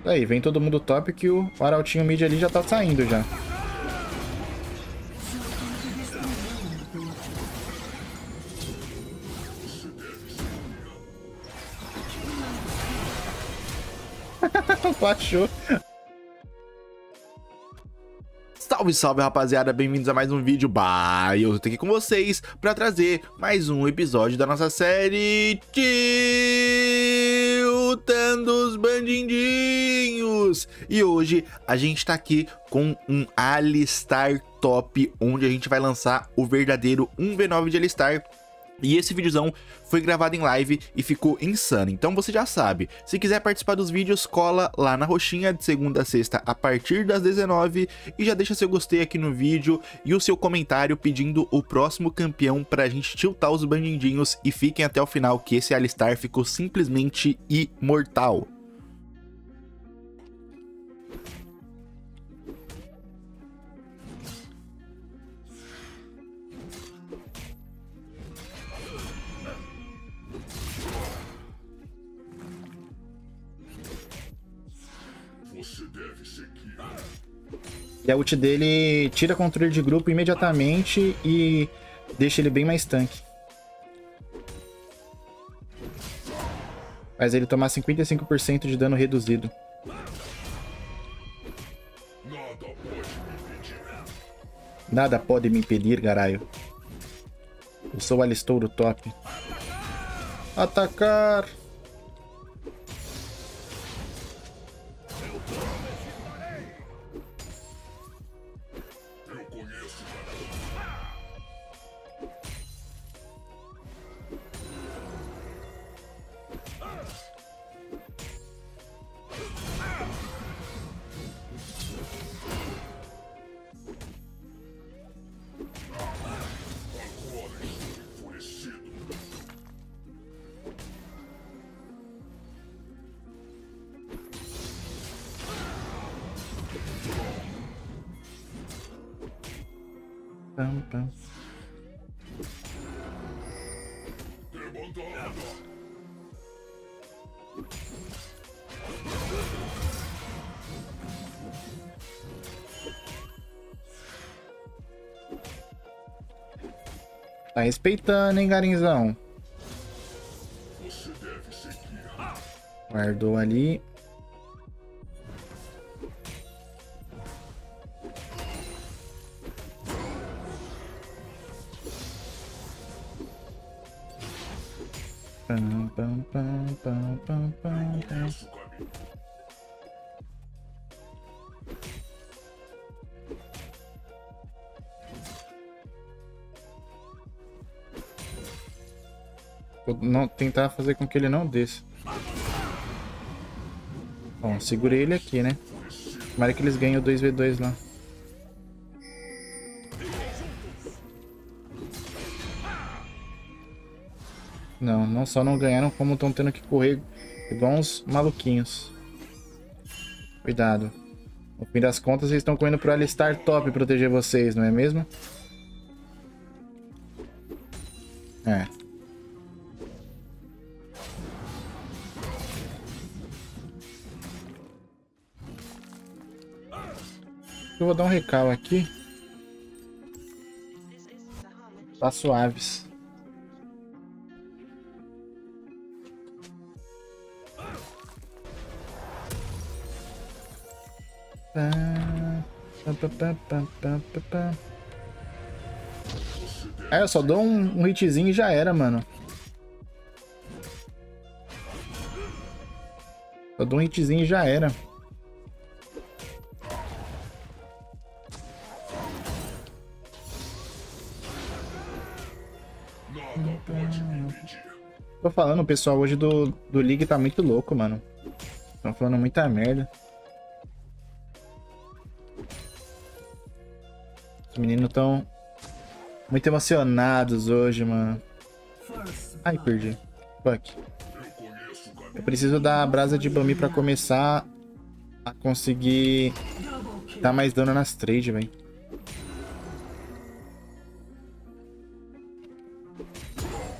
Aí, vem todo mundo top que o Arautinho mid ali já tá saindo já. Baixou. Salve, salve, rapaziada, bem-vindos a mais um vídeo. Eu tô aqui com vocês pra trazer mais um episódio da nossa série Tiltando os Bandidinhos. E hoje a gente tá aqui com um Alistar top, onde a gente vai lançar o verdadeiro 1v9 de Alistar. E esse videozão foi gravado em live e ficou insano, então você já sabe, se quiser participar dos vídeos, cola lá na roxinha de segunda a sexta a partir das 19 e já deixa seu gostei aqui no vídeo e o seu comentário pedindo o próximo campeão pra gente tiltar os bandidinhos e fiquem até o final que esse Alistar ficou simplesmente imortal. E a ult dele tira controle de grupo imediatamente e deixa ele bem mais tanque. Faz ele tomar 55% de dano reduzido. Nada pode me impedir, caralho. Eu sou o Alistouro top. Atacar! Pam, pam. Tá respeitando, hein, garinzão? Guardou ali. Pam, pam, pam, pam, pam, pam, pam. Vou não, tentar fazer com que ele não desça. Bom, segurei ele aqui, né? Tomara que eles ganhem o 2v2 lá. Não, não só não ganharam, como estão tendo que correr igual uns maluquinhos. Cuidado. No fim das contas, eles estão correndo pro Alistar top proteger vocês, não é mesmo? É. Eu vou dar um recal aqui. Tá suaves. É, eu só dou um hitzinho e já era, mano. Só dou um hitzinho e já era. Tô falando, o pessoal hoje do League tá muito louco, mano. Estão falando muita merda. Os meninos tão muito emocionados hoje, mano. Ai, perdi. Fuck. Eu preciso da brasa de Bami pra começar a conseguir dar mais dano nas trades, velho.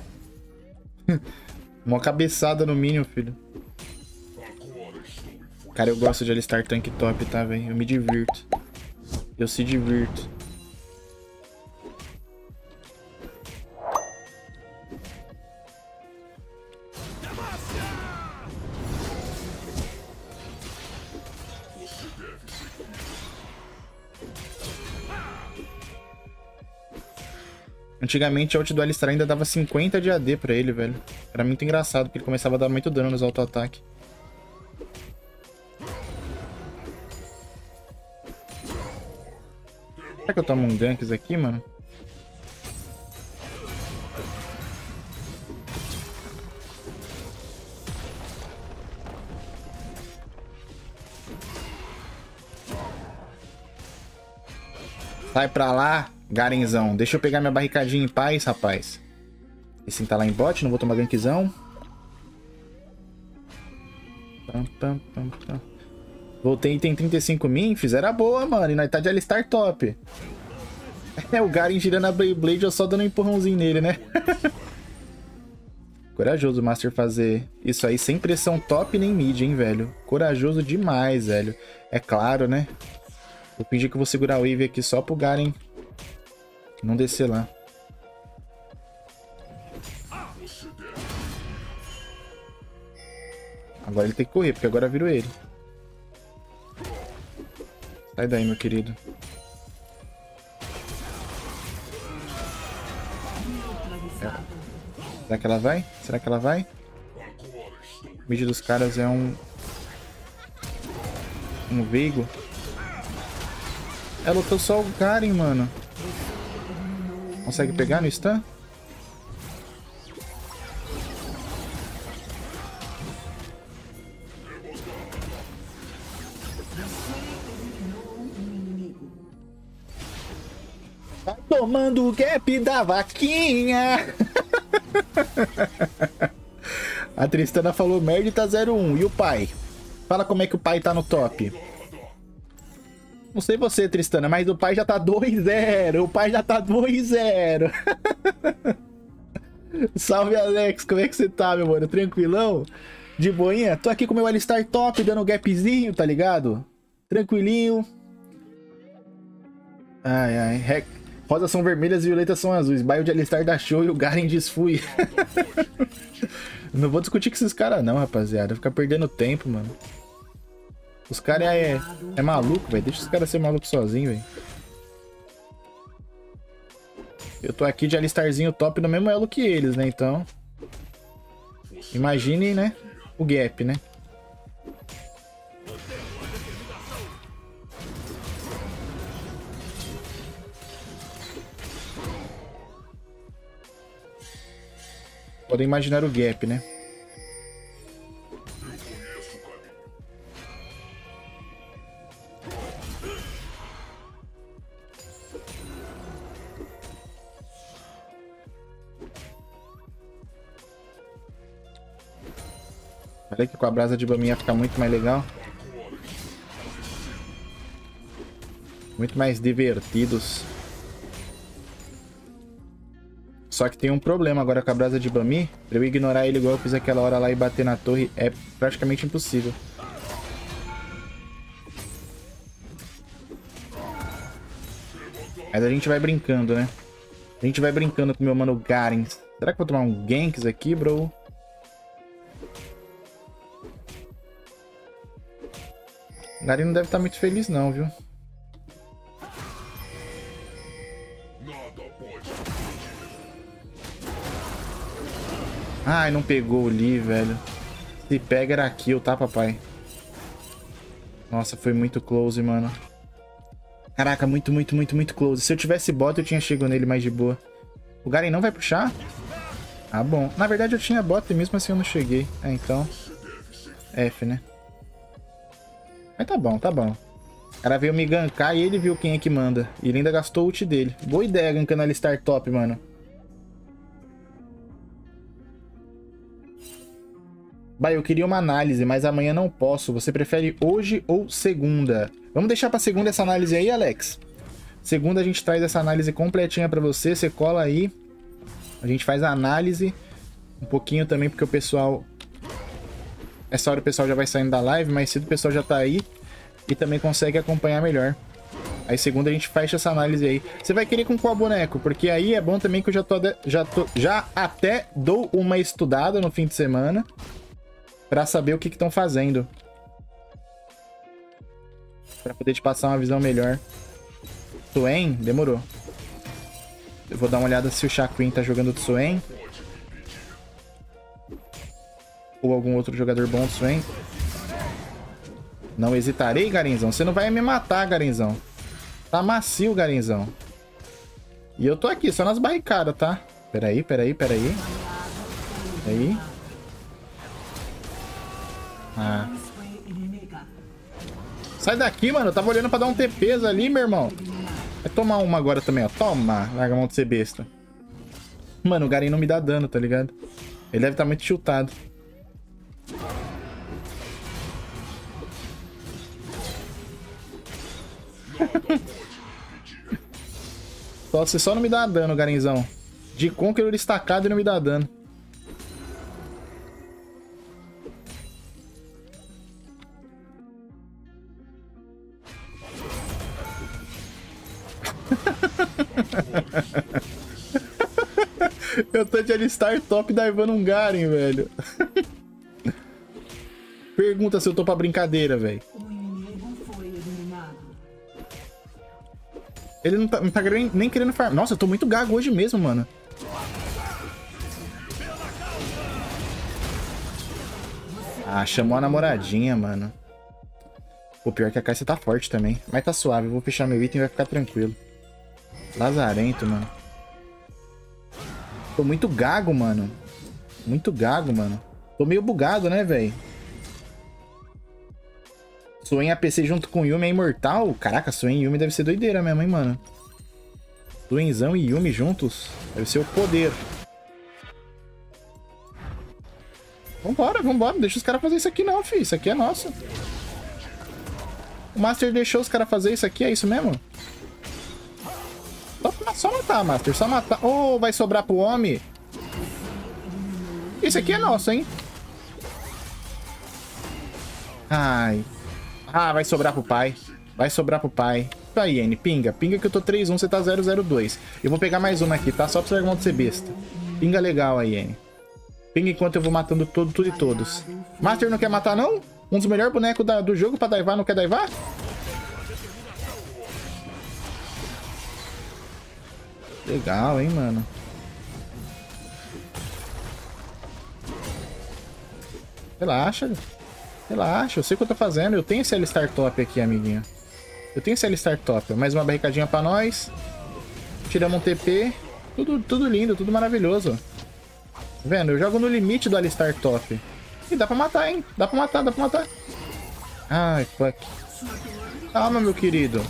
Uma cabeçada no mínimo, filho. Cara, eu gosto de Alistar tank top, tá, velho? Eu me divirto. Eu se divirto. Antigamente a ult do Alistar ainda dava 50 de AD pra ele, velho. Era muito engraçado, porque ele começava a dar muito dano nos auto-ataque. Será que eu tomo um ganks aqui, mano? Sai pra lá, Garenzão. Deixa eu pegar minha barricadinha em paz, rapaz. Esse tá lá em bot, não vou tomar gankzão. Voltei e tem 35 minfs. Era boa, mano. E nós tá de Alistar top. É, o Garen girando a Beyblade, eu só dando um empurrãozinho nele, né? Corajoso o Master fazer isso aí sem pressão top nem mid, hein, velho. Corajoso demais, velho. É claro, né? Vou fingir que eu vou segurar a wave aqui só pro Garen não descer lá. Agora ele tem que correr, porque agora virou ele. Sai daí, meu querido. Será que ela vai? Será que ela vai? O mid dos caras é um Veigo. Ela lutou só o Garen, mano. Consegue pegar no stun? Vai tomando o gap da vaquinha. A Tristana falou merda e tá 0-1. E o pai? Fala como é que o pai tá no top. Não sei você, Tristana, mas o pai já tá 2-0. O pai já tá 2-0. Salve, Alex. Como é que você tá, meu mano? Tranquilão? De boinha? Tô aqui com o meu Alistar top, dando gapzinho, tá ligado? Tranquilinho. Ai, ai. Rosas são vermelhas e violetas são azuis. Baio de Alistar da show e o Garen desfui. Não vou discutir com esses caras não, rapaziada. Ficar perdendo tempo, mano. Os caras é maluco, velho. Deixa os caras ser malucos sozinhos, velho. Eu tô aqui de Alistarzinho top no mesmo elo que eles, né? Então... imagine, né? O gap, né? Podem imaginar o gap, né? Falei que com a brasa de Bami ia ficar muito mais legal. Muito mais divertidos. Só que tem um problema agora com a brasa de Bami. Pra eu ignorar ele igual eu fiz aquela hora lá e bater na torre é praticamente impossível. Mas a gente vai brincando, né? A gente vai brincando com o meu mano Garen. Será que eu vou tomar um ganks aqui, bro? O Garen não deve estar muito feliz não, viu? Ai, não pegou ali, velho. Se pega era kill, tá, papai? Nossa, foi muito close, mano. Caraca, muito close. Se eu tivesse bot, eu tinha chegado nele mais de boa. O Garen não vai puxar? Ah, bom. Na verdade, eu tinha bot e mesmo assim eu não cheguei. É, então... F, né? Mas tá bom, tá bom. O cara veio me gankar e ele viu quem é que manda. E ele ainda gastou o ult dele. Boa ideia gankando Alistar top, mano. Bah, eu queria uma análise, mas amanhã não posso. Você prefere hoje ou segunda? Vamos deixar pra segunda essa análise aí, Alex? Segunda a gente traz essa análise completinha pra você. Você cola aí. A gente faz a análise. Um pouquinho também, porque o pessoal essa hora o pessoal já vai saindo da live, mais cedo o pessoal já tá aí e também consegue acompanhar melhor. Aí segunda a gente fecha essa análise aí. Você vai querer com qual boneco? Porque aí é bom também que eu já até dou uma estudada no fim de semana pra saber o que estão fazendo. Pra poder te passar uma visão melhor. Swain? Demorou. Eu vou dar uma olhada se o Shaquin tá jogando de Swain. Ou algum outro jogador bom de Swain. Não hesitarei, Garinzão. Você não vai me matar, Garinzão. Tá macio, Garinzão. E eu tô aqui, só nas barricadas, tá? Peraí. Aí. Ah. Sai daqui, mano. Eu tava olhando pra dar um TPs ali, meu irmão. Vai tomar uma agora também, ó. Toma. Larga a mão de ser besta. Mano, o Garen não me dá dano, tá ligado? Ele deve estar muito tiltado. Você só não me dá dano, Garenzão. De Conqueror estacado e não me dá dano. Eu tô de Alistar top divando um Garen, velho. Pergunta se eu tô pra brincadeira, velho. Ele não tá nem querendo farmar. Nossa, eu tô muito gago hoje mesmo, mano. Ah, chamou a namoradinha, mano. O pior é que a Kai'Sa tá forte também. Mas tá suave, eu vou fechar meu item e vai ficar tranquilo. Lazarento, mano. Tô muito gago, mano. Muito gago, mano. Tô meio bugado, né, velho? Swain APC junto com Yuumi é imortal? Caraca, Swain e Yuumi deve ser doideira mesmo, hein, mano? Swainzão e Yuumi juntos. Deve ser o poder. Vambora. Não deixa os caras fazer isso aqui não, filho. Isso aqui é nosso. O Master deixou os caras fazer isso aqui, é isso mesmo? Só matar, Master. Só matar. Oh, vai sobrar pro homem. Esse aqui é nosso, hein? Ai. Ah, vai sobrar pro pai. Vai sobrar pro pai. Tá aí, N. Pinga que eu tô 3-1, você tá 0-0-2. Eu vou pegar mais uma aqui, tá? Só pra você não ser besta. Pinga legal aí, N. Pinga enquanto eu vou matando tudo e todos. Master não quer matar, não? Um dos melhores bonecos do jogo pra daivar, não quer daivar? Legal, hein, mano. Relaxa. Relaxa, eu sei o que eu tô fazendo. Eu tenho esse Alistar top aqui, amiguinho. Eu tenho esse Alistar top. Mais uma barricadinha pra nós. Tiramos um TP. Tudo lindo, tudo maravilhoso. Tá vendo? Eu jogo no limite do Alistar top. E dá pra matar, hein? Dá pra matar. Ai, fuck. Calma, meu querido.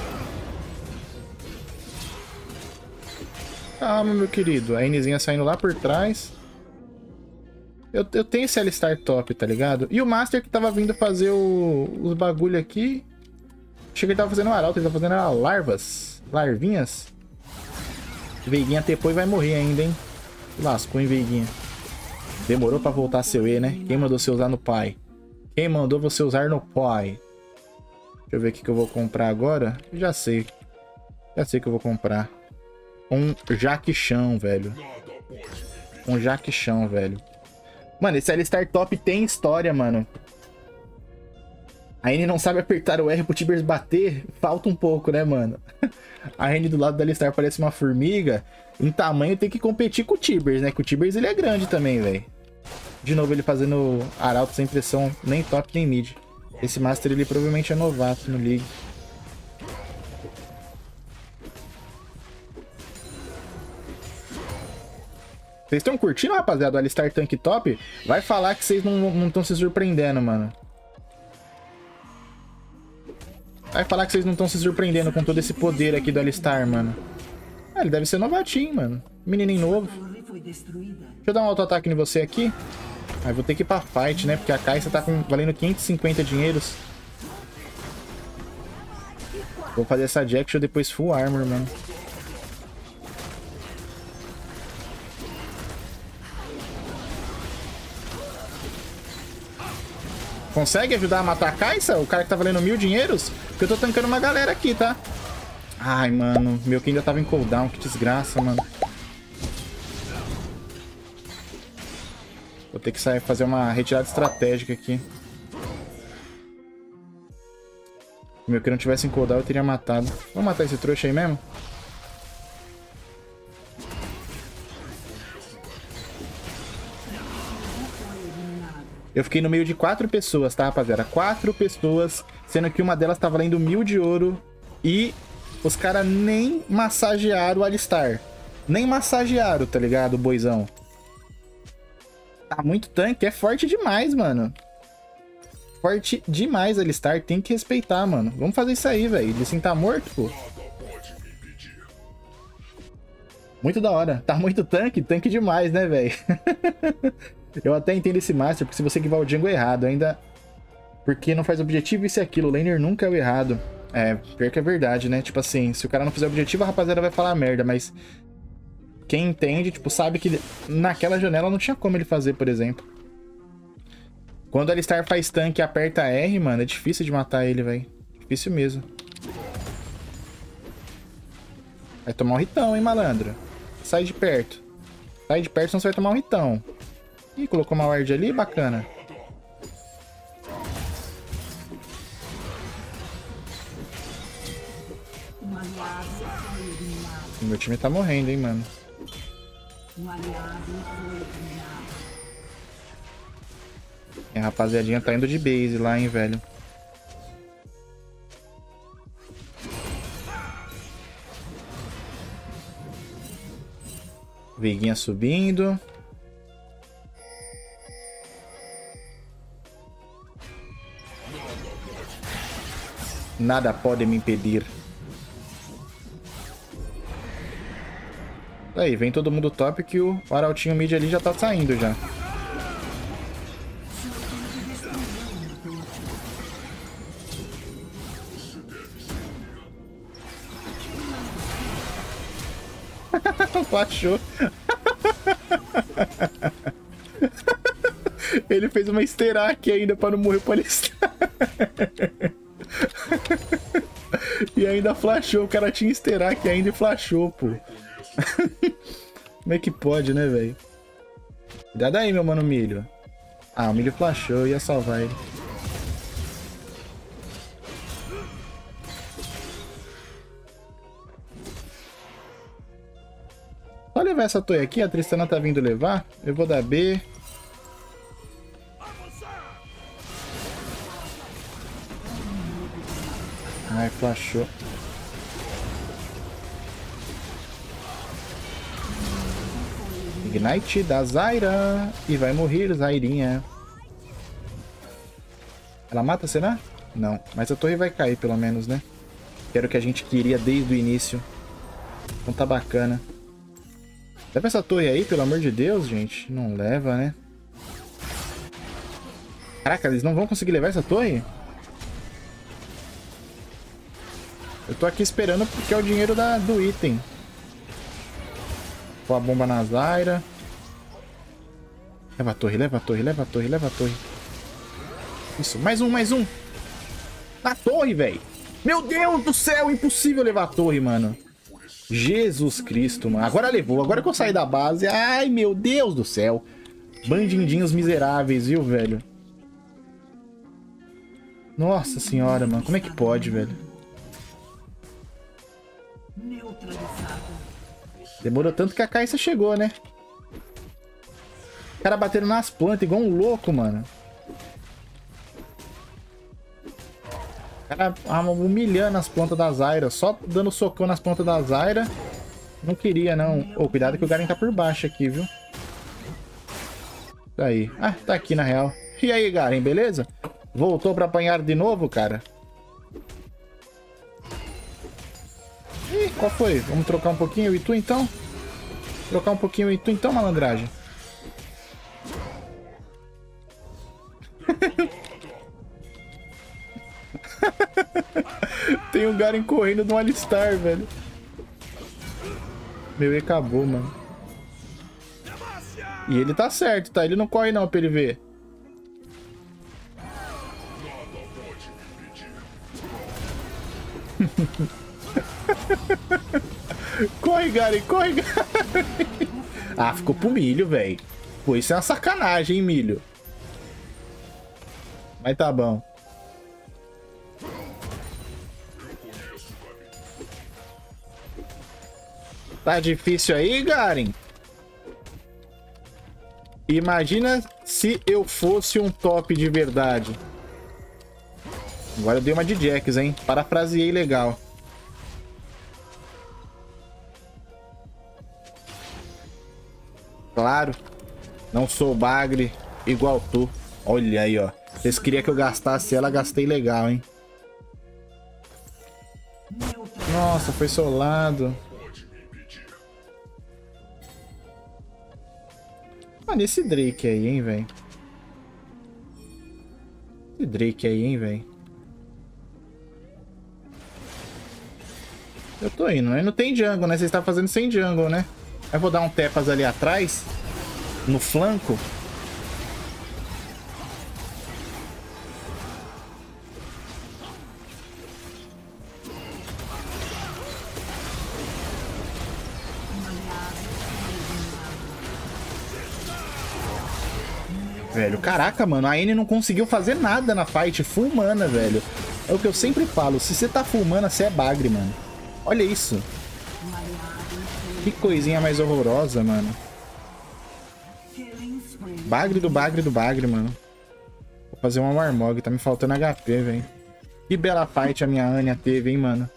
Calma, meu querido. A Nzinha saindo lá por trás. Eu tenho esse Alistar top, tá ligado? E o Master que tava vindo fazer os bagulho aqui. Achei que ele tava fazendo um arauto, ele tava fazendo larvas. Larvinhas. Veiguinha tepou e vai morrer ainda, hein? Lascou, hein, Veiguinha. Demorou pra voltar seu E, né? Quem mandou você usar no pai? Quem mandou você usar no pai? Deixa eu ver o que eu vou comprar agora. Já sei. Já sei que eu vou comprar. Um Jaquichão, velho. Um Jaquichão, velho. Mano, esse Alistar top tem história, mano. A N não sabe apertar o R pro Tibers bater. Falta um pouco, né, mano? A N do lado da Alistar parece uma formiga. Em tamanho tem que competir com o Tibers, né? Que o Tibers ele é grande também, velho. De novo ele fazendo arauto sem pressão. Nem top, nem mid. Esse Master ele provavelmente é novato no League. Vocês estão curtindo, rapaziada, o Alistar Tank Top? Vai falar que vocês não estão se surpreendendo, mano. Vai falar que vocês não estão se surpreendendo com todo esse poder aqui do Alistar, mano. Ah, ele deve ser novatinho, mano. Menininho novo. Deixa eu dar um auto-ataque em você aqui. Aí vou ter que ir pra fight, né? Porque a Kai'Sa tá valendo 550 dinheiros. Vou fazer essa Jackson depois full armor, mano. Consegue ajudar a matar a Kai'Sa? O cara que tá valendo 1000 dinheiros? Porque eu tô tancando uma galera aqui, tá? Ai, mano. Meu que ainda tava em cooldown. Que desgraça, mano. Vou ter que sair fazer uma retirada estratégica aqui. Se meu que não tivesse em cooldown, eu teria matado. Vamos matar esse trouxa aí mesmo? Eu fiquei no meio de 4 pessoas, tá, rapaziada? 4 pessoas, sendo que uma delas tá valendo 1000 de ouro. E os caras nem massagearam o Alistar. Nem massagearam, tá ligado, o boizão? Tá muito tanque, é forte demais, mano. Forte demais, Alistar. Tem que respeitar, mano. Vamos fazer isso aí, velho. Ele assim tá morto, pô. Muito da hora. Tá muito tanque? Tanque demais, né, velho? Eu até entendo esse Master, porque se você equivar o jungle errado, ainda... Porque não faz objetivo isso e aquilo. O laner nunca é o errado. É, pior que é verdade, né? Tipo assim, se o cara não fizer objetivo, a rapaziada vai falar merda, mas... Quem entende, tipo, sabe que naquela janela não tinha como ele fazer, por exemplo. Quando o Alistar faz tanque e aperta R, mano, é difícil de matar ele, velho. Difícil mesmo. Vai tomar um hitão, hein, malandro. Sai de perto. Sai de perto, senão você vai tomar um hitão. Ih, colocou uma ward ali, bacana. Meu time tá morrendo, hein, mano. A rapaziadinha tá indo de base lá, hein, velho. Veiguinha subindo. Nada pode me impedir. Aí, vem todo mundo top que o arautinho mid ali já tá saindo já. Flashou. Ele fez uma Sterak ainda pra não morrer pro Alistar. E ainda flashou. O cara tinha Sterak ainda e flashou, pô. Como é que pode, né, velho? Cuidado aí, meu mano Milho. Ah, o Milho flashou. Eu ia salvar ele. Só levar essa torre aqui. A Tristana tá vindo levar. Eu vou dar B. Ai, flashou. Ignite da Zyra. E vai morrer, Zairinha. Ela mata, será? Não. Mas a torre vai cair, pelo menos, né? Que era o que a gente queria desde o início. Então tá bacana. Leva essa torre aí, pelo amor de Deus, gente. Não leva, né? Caraca, eles não vão conseguir levar essa torre? Eu tô aqui esperando porque é o dinheiro do item. Pô, a bomba na Zyra. Leva a torre, leva a torre, leva a torre, leva a torre. Isso, mais um, mais um. Na torre, velho. Meu Deus do céu, impossível levar a torre, mano. Jesus Cristo, mano. Agora levou, agora que eu saí da base. Ai, meu Deus do céu. Bandidinhos miseráveis, viu, velho? Nossa senhora, mano. Como é que pode, velho? Demorou tanto que a Kai'Sa chegou, né? O cara batendo nas plantas igual um louco, mano. O cara humilhando as plantas da Zyra. Só dando socão nas plantas da Zyra. Não queria, não. Ô, cuidado que o Garen tá por baixo aqui, viu? Tá aí. Ah, tá aqui na real. E aí, Garen, beleza? Voltou pra apanhar de novo, cara? Ih, qual foi? Vamos trocar um pouquinho e tu então? Trocar um pouquinho e tu então, malandragem? Tem um Garen correndo de um Alistar, velho. Meu, e acabou, mano. E ele tá certo, tá? Ele não corre não pra ele ver. Corre, Garen, corre, Garen. Ah, ficou pro milho, velho. Pô, isso é uma sacanagem, hein, milho. Mas tá bom. Tá difícil aí, Garen? Imagina se eu fosse um top de verdade. Agora eu dei uma de Jax, hein? Parafraseei legal. Claro. Não sou bagre igual tu. Olha aí, ó. Vocês queriam que eu gastasse ela, gastei legal, hein? Nossa, foi solado. Mano, esse Drake aí, hein, velho? Esse Drake aí, hein, velho? Eu tô indo, né? Não tem jungle, né? Vocês estão fazendo sem jungle, né? Eu vou dar um tepas ali atrás. No flanco. Velho, caraca, mano, a Anne não conseguiu fazer nada na fight, full mana, velho. É o que eu sempre falo, se você tá full mana, você é bagre, mano. Olha isso. Que coisinha mais horrorosa, mano. Bagre do bagre do bagre, mano. Vou fazer uma Warmog, tá me faltando HP, velho. Que bela fight a minha Anya teve, hein, mano.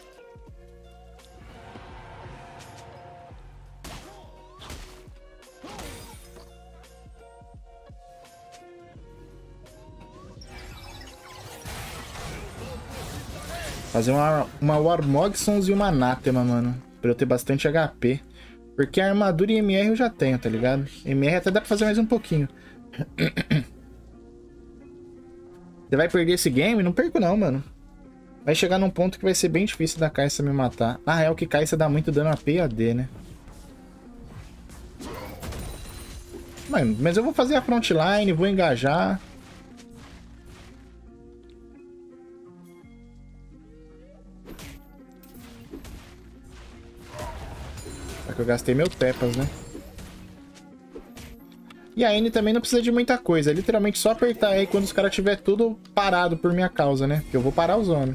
Fazer uma Warmogsons e uma Anathema, mano. Pra eu ter bastante HP. Porque a armadura e MR eu já tenho, tá ligado? MR até dá pra fazer mais um pouquinho. Você vai perder esse game? Não perco não, mano. Vai chegar num ponto que vai ser bem difícil da Kai'Sa me matar. Ah, é o que Kai'Sa dá muito dano a P e AD, né? Mano, mas eu vou fazer a frontline, vou engajar. Só que eu gastei meu tepas, né? E a Anne também não precisa de muita coisa. É literalmente só apertar aí quando os caras tiver tudo parado por minha causa, né? Porque eu vou parar os homens.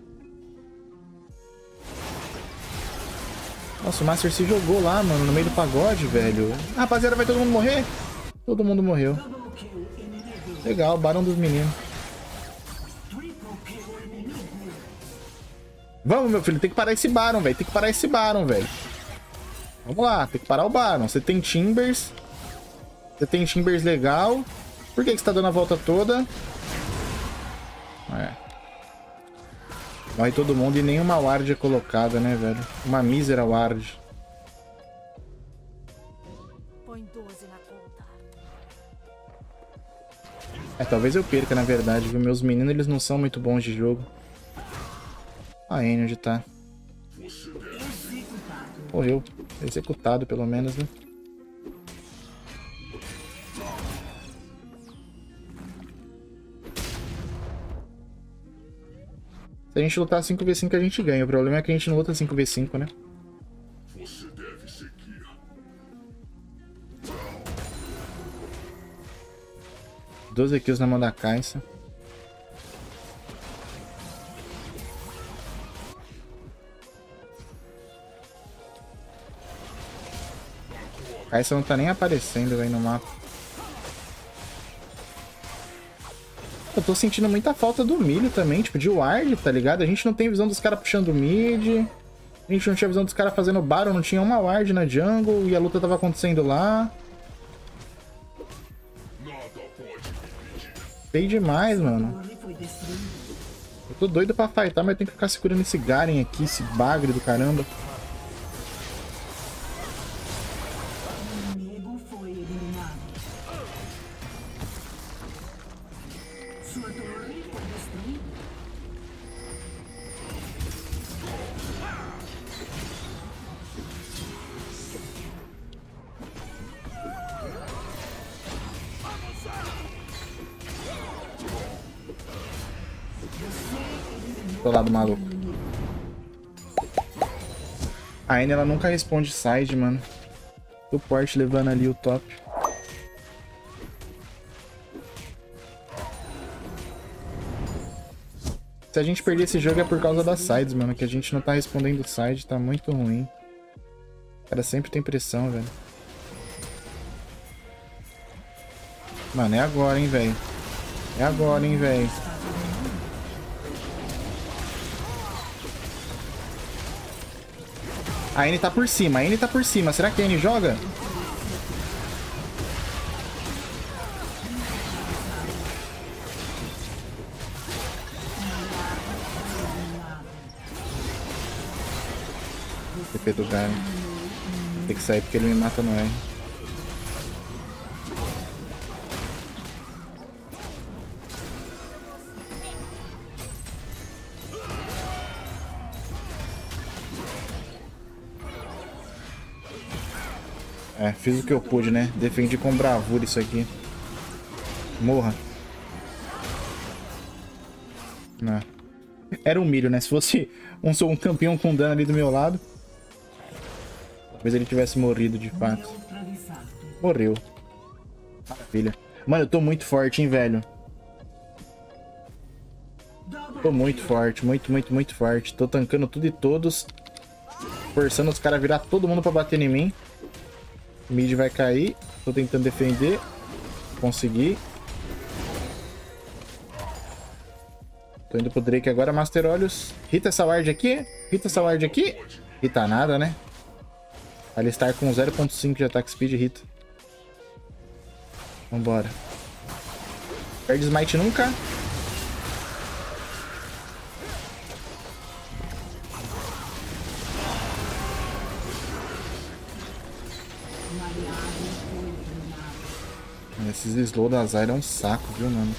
Nossa, o Master se jogou lá, mano, no meio do pagode, velho. Ah, rapaziada, vai todo mundo morrer? Todo mundo morreu. Legal, Barão dos Meninos. Vamos, meu filho, tem que parar esse Baron, velho. Tem que parar esse Baron, velho. Vamos lá, tem que parar o Baron. Você tem Timbers. Você tem Timbers legal. Por que você tá dando a volta toda? É. Morre todo mundo e nenhuma ward é colocada, né, velho? Uma mísera ward. Põe 12 na conta. É, talvez eu perca, na verdade, viu? Meus meninos, eles não são muito bons de jogo. A Anne, onde tá? Morreu. Executado, pelo menos, né? Se a gente lutar 5v5, a gente ganha. O problema é que a gente não luta 5v5, né? Você deve seguir. 12 kills na mão da Kai'Sa. Kai'Sa não tá nem aparecendo aí no mapa. Eu tô sentindo muita falta do milho também, tipo, de ward, tá ligado? A gente não tem visão dos caras puxando mid. A gente não tinha visão dos caras fazendo Baron, não tinha uma ward na jungle e a luta tava acontecendo lá. Feio demais, mano. Eu tô doido pra fightar, mas eu tenho que ficar segurando esse Garen aqui, esse bagre do caramba. Tô lá do maluco. A Anne, ela nunca responde side, mano. Suporte levando ali o top. Se a gente perder esse jogo é por causa das sides, mano. Que a gente não tá respondendo side, tá muito ruim. O cara sempre tem pressão, velho. Mano, é agora, hein, velho. É agora, hein, velho. A Anne tá por cima, a Anne tá por cima. Será que a Anne joga? TP do Garen. Tem que sair porque ele me mata no R. É, fiz o que eu pude, né? Defendi com bravura isso aqui. Morra. Não. Era um milho, né? Se fosse um campeão com dano ali do meu lado, talvez ele tivesse morrido de fato. Morreu. Maravilha. Mano, eu tô muito forte, hein, velho. Tô muito forte. Muito forte. Tô tancando tudo e todos. Forçando os caras a virar todo mundo pra bater em mim. O mid vai cair. Tô tentando defender. Consegui. Tô indo pro Drake agora, Master Olhos. Hita essa ward aqui. Hita essa ward aqui. Hita nada, né? Alistar com 0.5 de attack speed, hita. Vambora. Perde smite nunca. Esses slow da Zyra é um saco, viu, mano?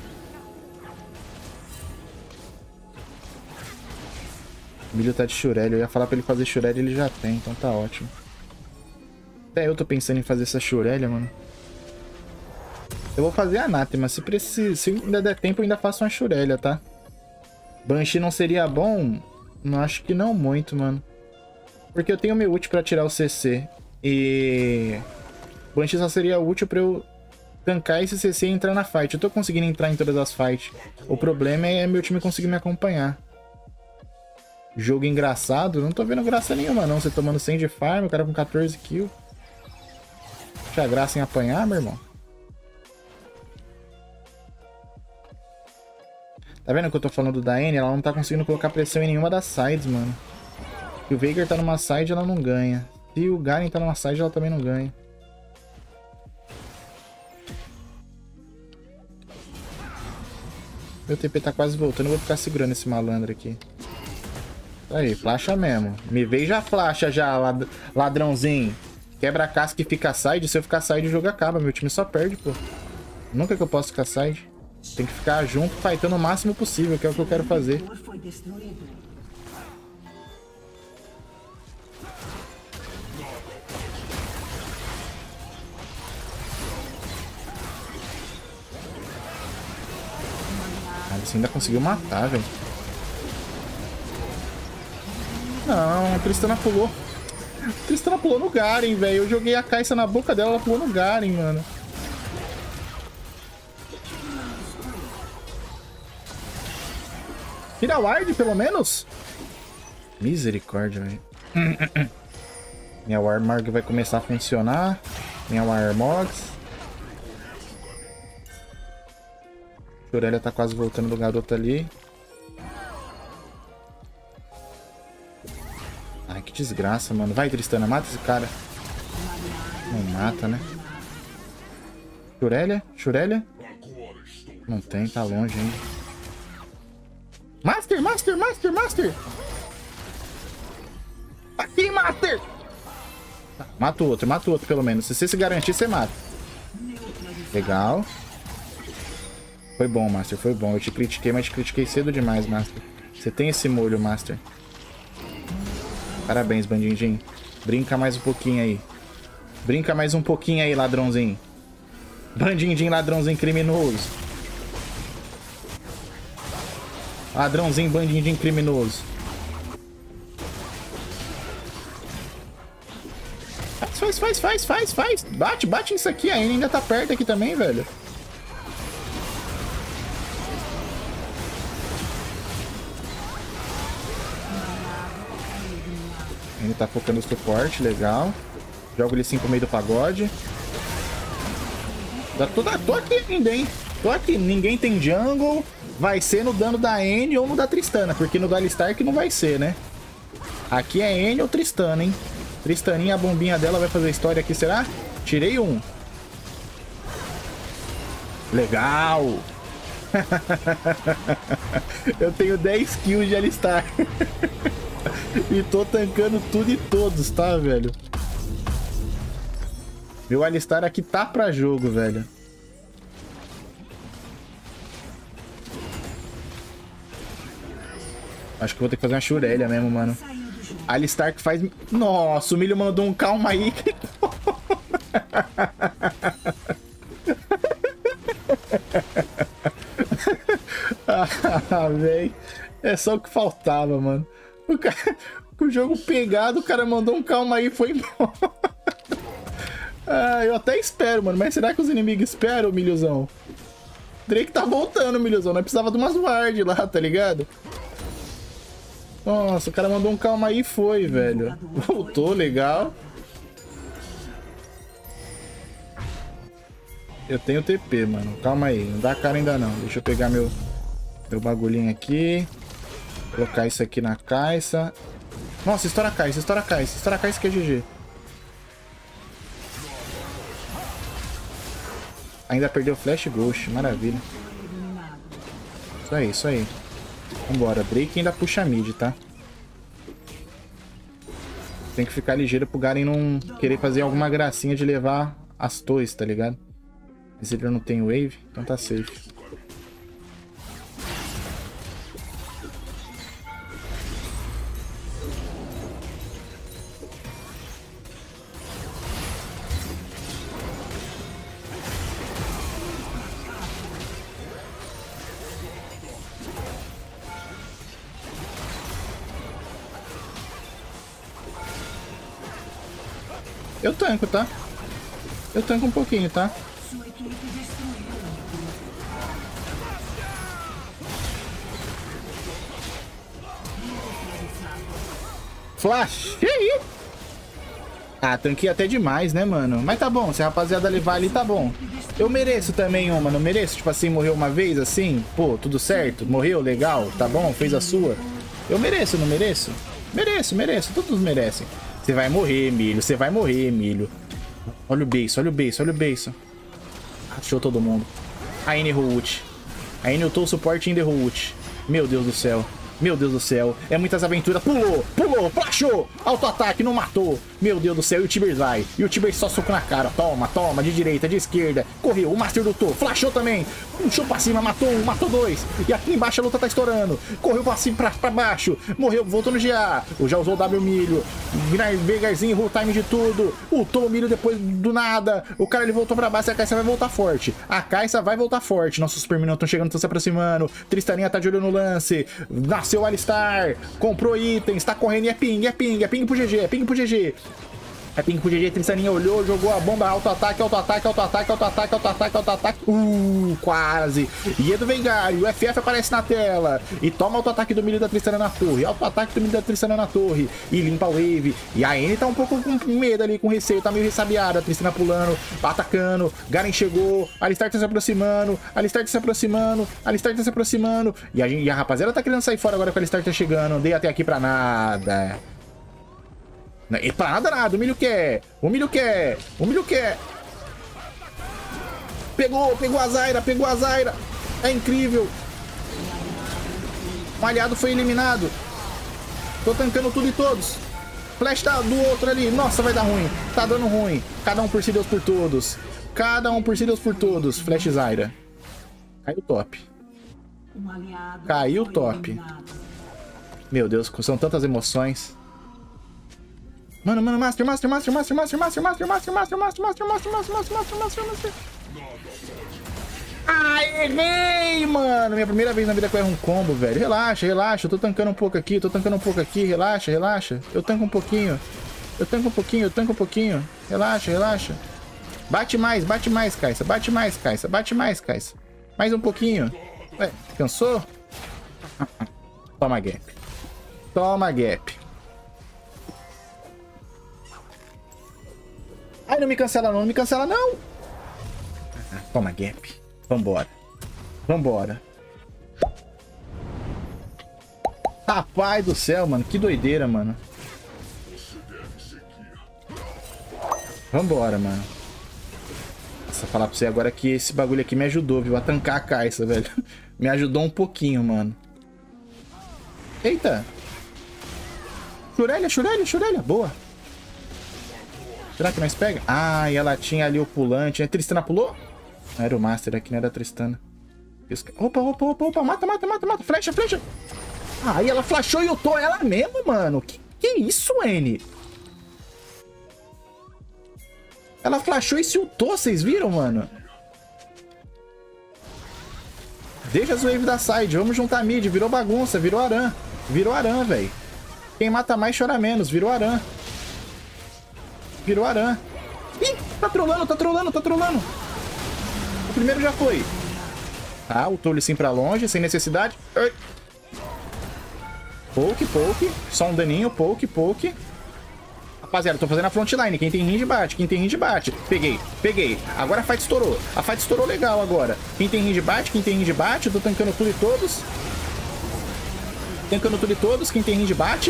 O milho tá de Shurelli. Eu ia falar pra ele fazer Shurelli, ele já tem, então tá ótimo. Até eu tô pensando em fazer essa Shurelli, mano. Eu vou fazer a Anathema. Se ainda der tempo, eu ainda faço uma Shurelli, tá? Banshee não seria bom? Não, acho que não muito, mano. Porque eu tenho meu ult pra tirar o CC. E... Banshee só seria útil pra eu tancar esse CC e entrar na fight. Eu tô conseguindo entrar em todas as fights. O problema é meu time conseguir me acompanhar. Jogo engraçado? Não tô vendo graça nenhuma, não. Você tomando 100 de farm, o cara com 14 kills. Tinha graça em apanhar, meu irmão? Tá vendo que eu tô falando da Anne? Ela não tá conseguindo colocar pressão em nenhuma das sides, mano. Se o Veigar tá numa side, ela não ganha. Se o Garen tá numa side, ela também não ganha. Meu TP tá quase voltando, eu vou ficar segurando esse malandro aqui. Aí, flasha mesmo. Me veio já flasha já, ladrãozinho. Quebra a casca e fica side. Se eu ficar side, o jogo acaba. Meu time só perde, pô. Nunca que eu posso ficar side. Tem que ficar junto, fightando o máximo possível, que é o que eu quero fazer. Ah, você ainda conseguiu matar, velho. Não, a Tristana pulou. A Tristana pulou no Garen, velho. Eu joguei a caixa na boca dela, ela pulou no Garen, mano. Tira ward, pelo menos. Misericórdia, velho. Minha Warmog vai começar a funcionar. Minha Warmogs. Shurelli tá quase voltando do garoto ali. Ai, que desgraça, mano. Vai, Tristana, mata esse cara. Não mata, né? Shurelli? Shurelli? Não tem, tá longe ainda. Master, Master, Master, Master! Aqui, Master! Mata o outro pelo menos. Se você se garantir, você mata. Legal. Foi bom, Master, foi bom. Eu te critiquei, mas te critiquei cedo demais, Master. Você tem esse molho, Master. Parabéns, bandidinho. Brinca mais um pouquinho aí. Brinca mais um pouquinho aí, ladrãozinho. Bandidinho, ladrãozinho criminoso. Ladrãozinho, bandidinho criminoso. faz. Bate nisso aqui. A Anne ainda tá perto aqui também, velho. Ele tá focando no suporte, legal. Jogo ele 5 no meio do pagode. Tô aqui ainda, hein? Tô aqui. Ninguém tem jungle. Vai ser no dano da Anne ou no da Tristana, porque no do Alistar que não vai ser, né? Aqui é Anne ou Tristana, hein? Tristaninha, a bombinha dela vai fazer história aqui, será? Tirei um. Legal! Eu tenho 10 kills de Alistar. E tô tancando tudo e todos, tá, velho? Meu Alistar aqui tá pra jogo, velho. Acho que vou ter que fazer uma Shurelya mesmo, mano. Alistar que faz... Nossa, o milho mandou um calma aí. Ah, velho. É só o que faltava, mano. O cara... Com o jogo pegado, o cara mandou um calma aí e foi embora. Ah, eu até espero, mano. Mas será que os inimigos esperam, milhozão? Drake tá voltando, milhozão. Nós precisava de umas ward lá, tá ligado? Nossa, o cara mandou um calma aí e foi, velho. Voltou, legal. Eu tenho TP, mano. Calma aí. Não dá cara ainda não. Deixa eu pegar meu bagulhinho aqui. Colocar isso aqui na caixa. Nossa, estoura a caixa, estoura a caixa. Estoura a caixa que é GG. Ainda perdeu o Flash Ghost. Maravilha. Isso aí, isso aí. Vambora. Drake ainda puxa mid, tá? Tem que ficar ligeiro pro Garen não querer fazer alguma gracinha de levar as torres, tá ligado? Mas ele não tem wave, então tá safe. Eu tanco, tá? Eu tanco um pouquinho, tá? Flash! E aí? Ah, tanquei até demais, né, mano? Mas tá bom, se a rapaziada levar ali, tá bom. Eu mereço também uma, não mereço? Tipo assim, morreu uma vez, assim? Pô, tudo certo? Morreu, legal, tá bom? Fez a sua? Eu mereço, não mereço? Mereço, todos merecem. Você vai morrer, milho. Você vai morrer, milho. Olha o beiço, olha o beiço, olha o beiço. Achou todo mundo. A Anne errou ult. A Anne ultou o suporte e ainda errou ult. Meu Deus do céu. Meu Deus do céu. É muitas aventuras. Pulou, flashou. Auto-ataque, não matou. Meu Deus do céu. E o Tibers vai. E o Tibers só soco na cara. Toma, toma. De direita, de esquerda. Correu. O Master lutou. Flashou também. Puxou pra cima. Matou um, matou dois. E aqui embaixo a luta tá estourando. Correu pra cima, pra baixo. Morreu, voltou no GA. Já usou o W milho. Vegarzinho, roll time de tudo. Ultou o milho depois do nada. O cara ele voltou pra baixo e a Caixa vai voltar forte. A Caixa vai voltar forte. Nossos super minions estão chegando, estão se aproximando. Tristaninha tá de olho no lance. Nasceu o Alistar. Comprou itens. Tá correndo e é ping pro GG. É ping pro GG. É ping pro GG, Tristaninha olhou, jogou a bomba, auto-ataque. Quase. E é do Veigar, o FF aparece na tela. E toma auto-ataque do milho da Tristana na torre. Auto-ataque do milho da Tristana na torre. E limpa a wave. E a Anne tá um pouco com medo ali, com receio, tá meio ressabiada. A Tristana pulando, atacando. Garen chegou, Alistar tá se aproximando. E a rapaziada tá querendo sair fora agora que o Alistar tá chegando. Não dei até aqui pra nada. E pra nada, o milho quer. Pegou a Zyra. É incrível. O aliado foi eliminado. Tô tancando tudo e todos. Flash tá do outro ali. Nossa, vai dar ruim. Tá dando ruim. Cada um por si, Deus por todos. Flash Zyra. Caiu top. Meu Deus, são tantas emoções. Mano, Master. Ai, errei, mano. Minha primeira vez na vida que eu erro um combo, velho. Relaxa. Eu tô tancando um pouco aqui, relaxa. Eu tanco um pouquinho. Eu tanco um pouquinho. Relaxa, relaxa. Bate mais, Kai'Sa. Bate mais, Kai'Sa. Bate mais, Kai'Sa. Mais um pouquinho. Ué, cansou? Toma gap. Toma gap. Ai, não me cancela não, não me cancela não. Toma gap. Vambora. Vambora. Rapaz do céu, mano. Que doideira, mano. Vambora, mano. Nossa, falar pra você agora que esse bagulho aqui me ajudou, viu? A tancar a Kai'Sa, velho. Me ajudou um pouquinho, mano. Eita. Shurelia, Shurelia, Shurelia. Boa. Será que nós pega? Ah, e ela tinha ali o pulante. A Tristana pulou? Não era o Master aqui, não era a Tristana. Opa, opa, opa, opa. Mata, mata, mata, mata. Flecha, flecha. Ah, e ela flashou e ultou ela mesmo, mano. Que isso, N? Ela flashou e se ultou, vocês viram, mano? Deixa as waves da side. Vamos juntar mid. Virou bagunça, virou aran. Virou aran, velho. Quem mata mais chora menos. Virou aran. Virou aran. Ih, tá trolando, tá trolando, tá trolando. O primeiro já foi. Tá, ultou ele sim pra longe, sem necessidade. Ai. Poke, poke. Só um daninho, poke, poke. Rapaziada, tô fazendo a frontline. Quem tem range bate, quem tem range bate. Peguei, peguei. Agora a fight estourou. A fight estourou legal agora. Quem tem range bate, quem tem range bate. Tô tancando tudo e todos. Tancando tudo e todos. Quem tem range bate.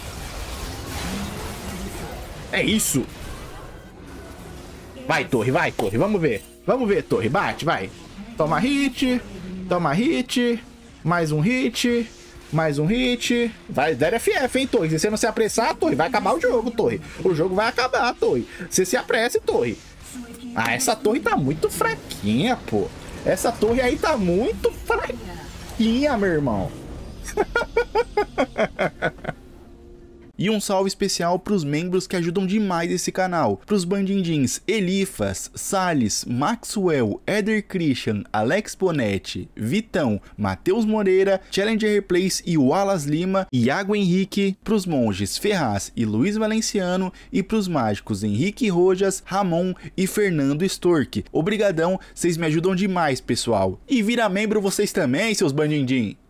É isso. Vai, torre, vamos ver. Vamos ver, torre, bate, vai. Toma hit, toma hit. Mais um hit. Mais um hit. Vai dar FF, hein, torre. Se você não se apressar, torre, vai acabar o jogo, torre. O jogo vai acabar, torre. Você se apresse, torre. Ah, essa torre tá muito fraquinha, pô. Essa torre aí tá muito fraquinha, meu irmão. E um salve especial para os membros que ajudam demais esse canal. Para os bandindins Elifas, Salles, Maxwell, Eder Christian, Alex Bonetti, Vitão, Matheus Moreira, Challenger Replays e Wallace Lima, Iago Henrique, para os monges Ferraz e Luiz Valenciano e para os mágicos Henrique Rojas, Ramon e Fernando Stork. Obrigadão, vocês me ajudam demais, pessoal. E vira membro vocês também, seus bandindim.